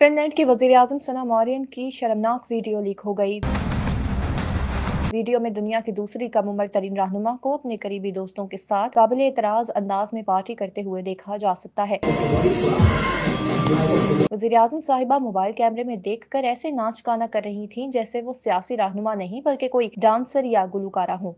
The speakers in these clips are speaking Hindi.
फिनलैंड की वज़ीर-ए-आज़म सना मरीन की शर्मनाक वीडियो लीक हो गई। वीडियो में दुनिया की दूसरी कम उम्र तरीन रहनुमा को अपने करीबी दोस्तों के साथ काबिले एतराज़ अंदाज में पार्टी करते हुए देखा जा सकता है। वज़ीर-ए-आज़म साहिबा मोबाइल कैमरे में देखकर ऐसे नाच गाना कर रही थीं जैसे वो सियासी रहनुमा नहीं बल्कि कोई डांसर या गुलकारा हो।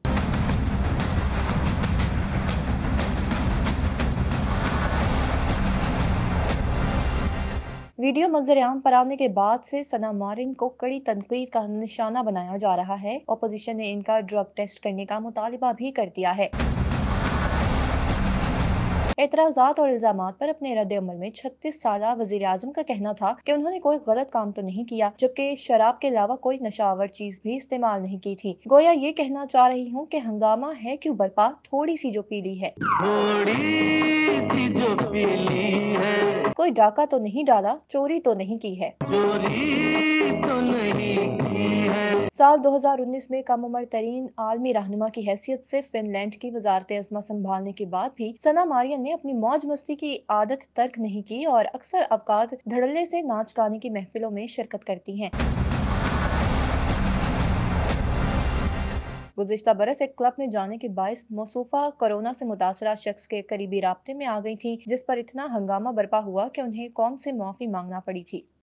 वीडियो मंजर-ए-आम पर आने के बाद से सना मरीन को कड़ी तनकीद का निशाना बनाया जा रहा है। अपोजिशन ने इनका ड्रग टेस्ट करने का मुतालिबा भी कर दिया है। एतराज़ात और इल्जामात पर अपने रद्द-ए-अमल में 36 साला वज़ीर-ए-आज़म का कहना था कि उन्होंने कोई गलत काम तो नहीं किया, जबकि शराब के अलावा कोई नशावर चीज भी इस्तेमाल नहीं की थी। गोया ये कहना चाह रही हूँ कि हंगामा है क्यों बर्पा, थोड़ी सी जो पीली है। थोड़ी सी जो पीली है, कोई डाका तो नहीं डाला, चोरी तो नहीं की है। चोरी तो नहीं की है। साल 2019 में कम उम्र तरीन आलमी रहनुमा की हैसियत से फिनलैंड की वजारत अज़मा संभालने के बाद भी सना मरीन ने अपनी मौज मस्ती की आदत तर्क नहीं की और अक्सर अवकात धड़ल्ले से नाच गाने की महफिलों में शिरकत करती हैं। गुज़िश्ता बरस एक क्लब में जाने के बायस मौसूफा कोरोना से मुतासरा शख्स के करीबी राब्ते में आ गई थी, जिस पर इतना हंगामा बर्पा हुआ कि उन्हें कौम से माफी मांगना पड़ी थी।